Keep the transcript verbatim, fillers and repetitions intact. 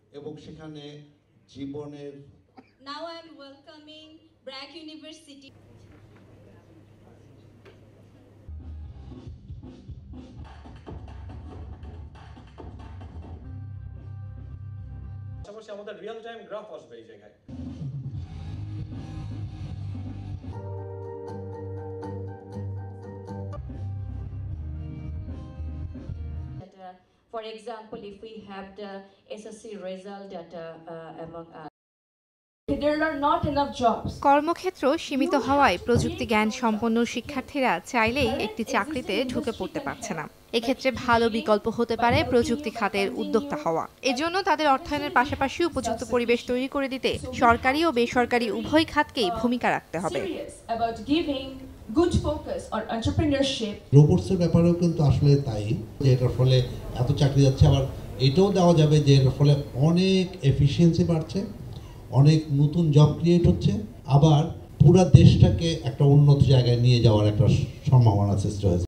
এবং সেখানে জীবনের Now I am welcoming Bragg University. পাশাপাশি আমাদের রিয়েল টাইম গ্রাফ আসবে এই জায়গায়। For example, if we have the S S C result data uh, among us. There are not enough jobs. কর্মক্ষেত্র সীমিত হওয়ায় প্রযুক্তি জ্ঞান সম্পন্ন শিক্ষার্থীরা চাইলেই একটি চাকরিতে ঢুকে পড়তে পারছে না। এক্ষেত্রে ভালো বিকল্প হতে পারে প্রযুক্তি খাতের উদ্যোক্তা হওয়া। এজন্য তাদের অর্থায়নের পাশাপাশি উপযুক্ত পরিবেশ তৈরি করে দিতে সরকারি ও বেসরকারি উভয় খাতকেই ভূমিকা রাখতে হবে। Good focus on entrepreneurship. রোবটসের ব্যাপারেও কিন্তু আসলে তাই, যে এটার ফলে এত চাকরি যাচ্ছে, আবার এটাও দেওয়া যাবে যে এটার ফলে অনেক এফিসিয়েন্সি বাড়ছে, অনেক নতুন জব ক্রিয়েট হচ্ছে, আবার পুরো দেশটাকে একটা উন্নত জায়গায় নিয়ে যাওয়ার একটা সম্ভাবনা সৃষ্টি হয়েছে।